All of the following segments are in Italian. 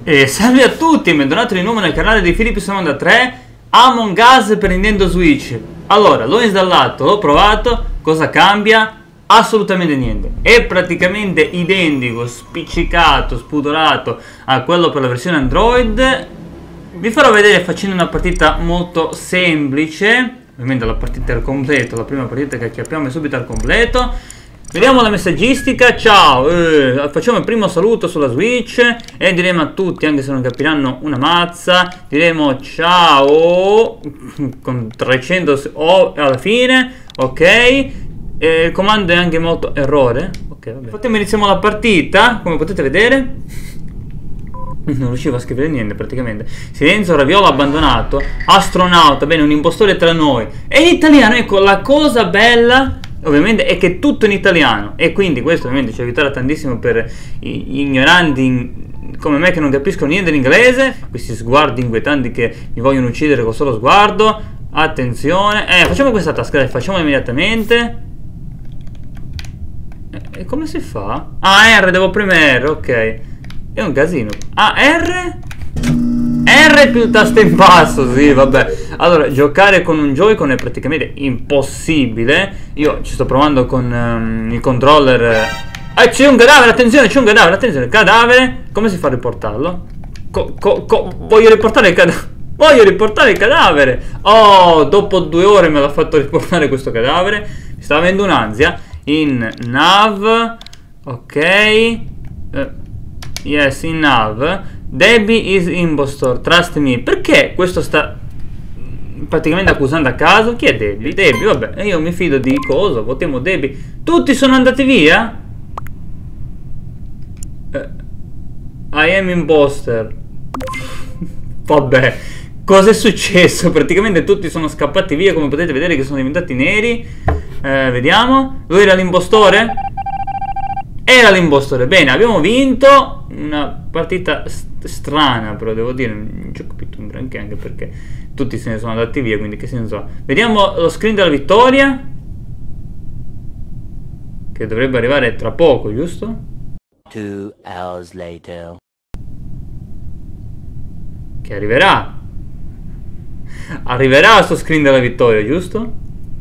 Salve a tutti e bentornati di nuovo nel canale di Filippo Seconda 3 Among Us per Nintendo Switch. Allora, l'ho installato, l'ho provato, cosa cambia? Assolutamente niente. È praticamente identico, spiccicato, spudorato a quello per la versione Android. Vi farò vedere facendo una partita molto semplice. Ovviamente la partita al completo, la prima partita che acchiappiamo è subito al completo. Vediamo la messaggistica. Ciao, facciamo il primo saluto sulla Switch e diremo a tutti, anche se non capiranno una mazza, diremo ciao con 300 O alla fine, ok. Il comando è anche molto errore, ok, vabbè. Infatti iniziamo la partita, come potete vedere. Non riuscivo a scrivere niente praticamente. Silenzio, raviolo abbandonato, astronauta, bene, un impostore tra noi. È in italiano, ecco, la cosa bella ovviamente è che è tutto in italiano. E quindi questo ovviamente ci aiuterà tantissimo per gli ignoranti come me che non capiscono niente in inglese. Questi sguardi inquietanti che mi vogliono uccidere con solo sguardo. Attenzione, facciamo questa task, facciamola immediatamente. E come si fa? Ah, R, devo premere, ok. È un casino. Ah, R? R più tasto in basso, sì, vabbè. Allora, giocare con un Joy-Con è praticamente impossibile. Io ci sto provando con il controller. C'è un cadavere, attenzione, c'è un cadavere, attenzione. Cadavere, come si fa a riportarlo? Voglio riportare il cadavere. Voglio riportare il cadavere. Oh, dopo 2 ore me l'ha fatto riportare questo cadavere. Mi sta avendo un'ansia. In nav. Ok. Yes, in nav. Debbie is impostor, trust me. Perché questo sta praticamente accusando a caso? Chi è Debbie? Debbie, vabbè, io mi fido di cosa? Votiamo Debbie. Tutti sono andati via? I am imposter. Vabbè, cosa è successo? Praticamente tutti sono scappati via, come potete vedere che sono diventati neri. Vediamo. Lui era l'impostore? Era l'impostore. Bene, abbiamo vinto una partita strana, però devo dire non ci ho capito un granché, anche perché tutti se ne sono andati via, quindi che senso ha? Vediamo lo screen della vittoria, che dovrebbe arrivare tra poco, giusto? 2 hours later. Che arriverà. Arriverà sto screen della vittoria, giusto?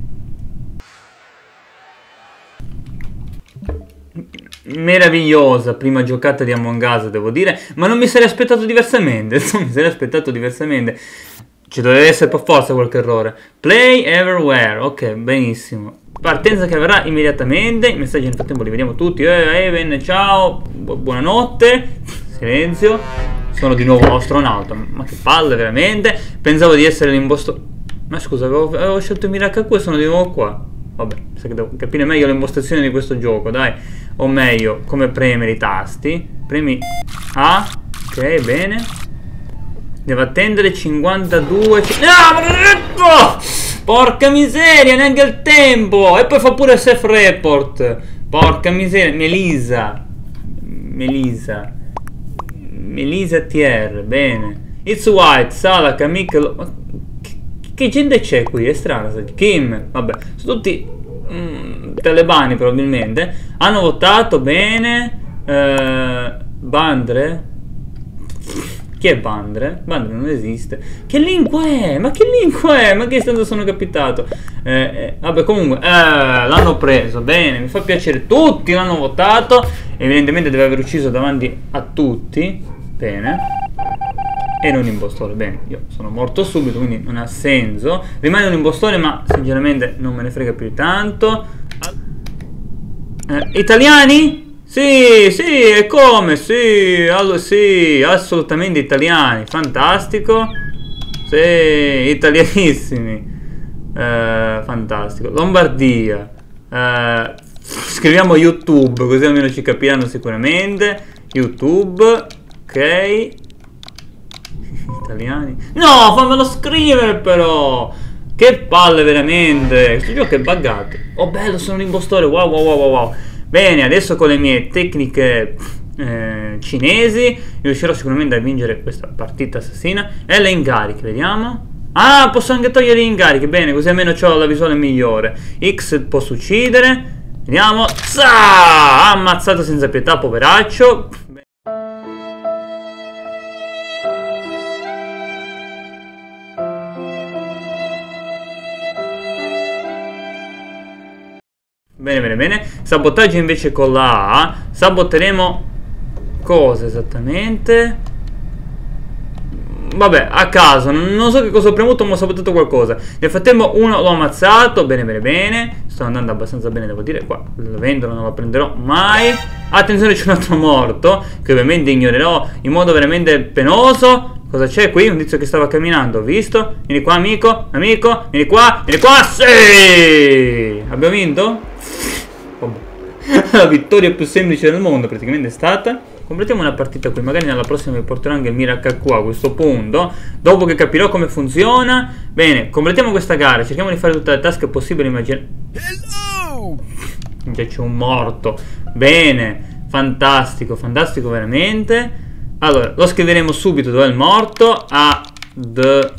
Meravigliosa prima giocata di Among Us, devo dire, ma non mi sarei aspettato diversamente. Non mi sarei aspettato diversamente. Ci doveva essere per forza qualche errore. Play everywhere, ok, benissimo. Partenza che avverrà immediatamente. I messaggi nel frattempo li vediamo tutti. Even, ciao, buonanotte. Silenzio. Sono di nuovo astronauta. Ma che palle, veramente. Pensavo di essere l'impostore. Ma scusa, avevo scelto Mirakaku e sono di nuovo qua. Vabbè, sa che devo capire meglio le impostazioni di questo gioco, dai. O meglio, come premere i tasti. Premi A. Ok, bene. Devo attendere 52. No! Porca miseria, neanche il tempo. E poi fa pure self report. Porca miseria. Melisa TR. Bene. It's White, Sala, Kamik. Che gente c'è qui? È strano. Kim. Vabbè, sono tutti talebani probabilmente. Hanno votato bene. Bandre. Chi è Bandre? Bandre non esiste. Che lingua è? Ma che lingua è? Ma che tanto sono capitato? Vabbè, comunque l'hanno preso. Bene, mi fa piacere. Tutti l'hanno votato. Evidentemente deve aver ucciso davanti a tutti. Bene. E non impostore. Bene, io sono morto subito, quindi non ha senso. Rimane un impostore, ma sinceramente non me ne frega più di tanto. Italiani? Sì, sì, e come? Sì, allora, sì, assolutamente italiani. Fantastico. Sì, italianissimi. Fantastico. Lombardia. Scriviamo YouTube, così almeno ci capiranno sicuramente. YouTube. Ok. Italiani. No, fammelo scrivere però. Che palle veramente. Questo gioco è buggato. Oh bello, sono un impostore. Wow wow wow wow. Bene, adesso con le mie tecniche cinesi riuscirò sicuramente a vincere questa partita assassina. E le incariche, vediamo. Ah, posso anche togliere gli incarichi. Bene, così almeno ho la visuale migliore. X posso uccidere. Vediamo. Zah! ! ！ ! ！ ! ！ ! ！ ! ！ ! ！ ! ！ ! ！ ! ！ ! ！ ! ！ ! ！ ! ！ ! ！ ! ！ ! ！ ! ！ ! ！ ! ！ ! ！ ! ！ ! ！ ! Bene, bene, bene. Sabotaggio invece con la A. Saboteremo cosa esattamente? Vabbè, a caso, non so che cosa ho premuto, ma ho sabotato qualcosa. Nel frattempo uno l'ho ammazzato. Bene, bene, bene. Sto andando abbastanza bene, devo dire. Qua lo vendono, non lo prenderò mai. Attenzione, c'è un altro morto, che ovviamente ignorerò in modo veramente penoso. Cosa c'è qui? Un tizio che stava camminando, visto? Vieni qua, amico, amico, vieni qua, sì! Abbiamo vinto? Vabbè. La vittoria più semplice del mondo praticamente è stata. Completiamo una partita qui, magari nella prossima vi porterò anche il Miracle Q a questo punto, dopo che capirò come funziona. Bene, completiamo questa gara, cerchiamo di fare tutte le task possibili. Già c'è un morto. Bene, fantastico, fantastico veramente. Allora, lo scriveremo subito dove è il morto. Admin.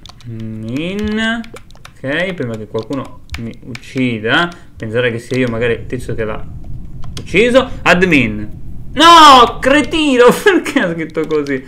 Ok, prima che qualcuno mi uccida. Pensare che sia io magari il tizio che l'ha ucciso. Admin. No, cretino, perché ha scritto così?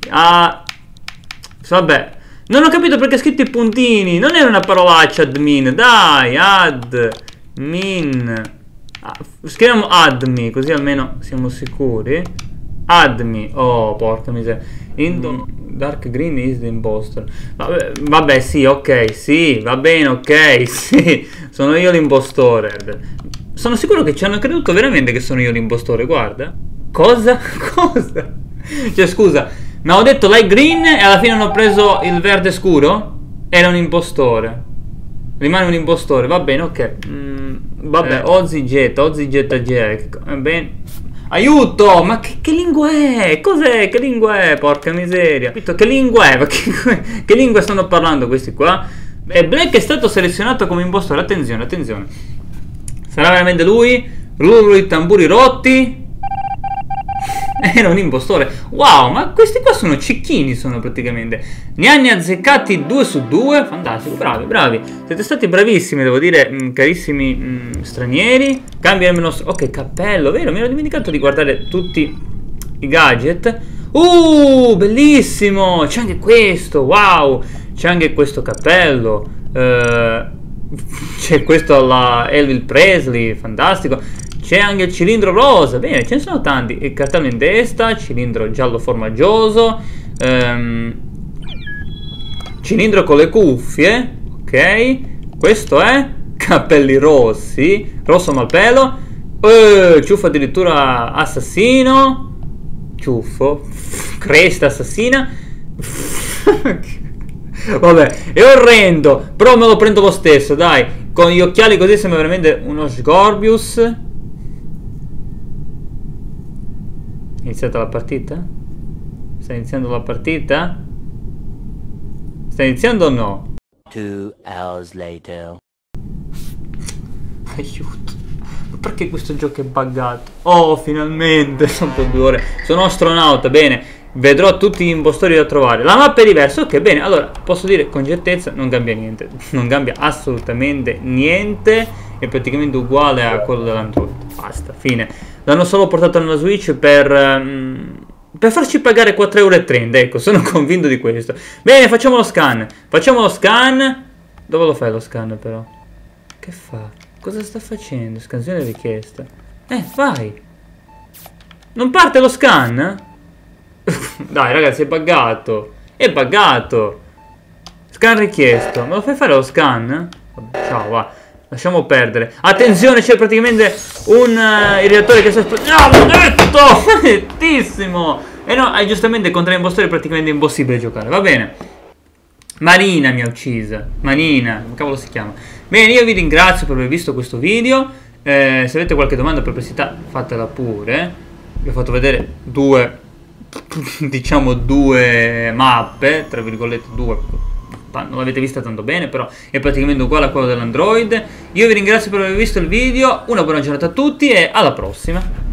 Vabbè, non ho capito perché ha scritto i puntini. Non era una parolaccia admin. Dai, admin. Scriviamo admin, così almeno siamo sicuri. Admi, oh porca miseria. Dark Green is the imposter. Vabbè, sì, ok, sì, va bene, ok, sì, sono io l'impostore. Sono sicuro che ci hanno creduto veramente che sono io l'impostore, guarda. Cosa? Cosa? Cioè, scusa, mi ho detto light green e alla fine hanno preso il verde scuro? Era un impostore. Rimane un impostore, va bene, ok. Vabbè, Ozzy Jack. Va bene. Aiuto! Ma che lingua è? Cos'è? Che lingua è? Porca miseria. Che lingua è? Ma che lingua stanno parlando questi qua? E Black è stato selezionato come impostore. Attenzione, attenzione. Sarà veramente lui? I tamburi rotti? Era un impostore. Wow, ma questi qua sono cecchini, sono praticamente. Ne hanno azzeccati 2 su 2. Fantastico, bravi, bravi. Siete stati bravissimi, devo dire, carissimi stranieri. Cambiamo il nostro... Ok, cappello, vero? Mi ero dimenticato di guardare tutti i gadget. Bellissimo. C'è anche questo, wow. C'è anche questo cappello. C'è questo alla Elvis Presley, fantastico. C'è anche il cilindro rosa, bene, ce ne sono tanti. Il cartello in testa, cilindro giallo formaggioso, cilindro con le cuffie, ok. Questo è capelli rossi, rosso malpelo, ciuffo addirittura assassino, ciuffo, cresta assassina. Vabbè, è orrendo, però me lo prendo lo stesso, dai. Con gli occhiali così sembra veramente uno Scorpius. È iniziata la partita? Sta iniziando la partita? Sta iniziando o no? 2 hours later. Aiuto. Ma perché questo gioco è buggato? Oh, finalmente. Sono 2 ore. Sono astronauta, bene. Vedrò tutti gli impostori da trovare. La mappa è diversa, ok, bene. Allora, posso dire con certezza, non cambia niente. Non cambia assolutamente niente. È praticamente uguale a quello dell'Android. Basta, fine. L'hanno solo portato nella Switch per farci pagare 4,30 €. Ecco, sono convinto di questo. Bene, facciamo lo scan. Facciamo lo scan. Dove lo fai lo scan però? Che fa? Cosa sta facendo? Scansione richiesta. Vai. Non parte lo scan? Dai ragazzi, è buggato. È buggato. Scan richiesto. Me lo fai fare lo scan? Vabbè, ciao, va. Lasciamo perdere. Attenzione, c'è praticamente un irrigatore che sta esplodendo. No, detto! Nettissimo! E no, giustamente contro gli impostori è praticamente impossibile giocare. Va bene. Marina mi ha uccisa. Marina, come cavolo si chiama? Bene, io vi ringrazio per aver visto questo video. Se avete qualche domanda o perplessità, fatela pure. Vi ho fatto vedere due, diciamo due mappe, tra virgolette due. Non l'avete vista tanto bene, però è praticamente uguale a quello dell'Android. Io vi ringrazio per aver visto il video, una buona giornata a tutti e alla prossima.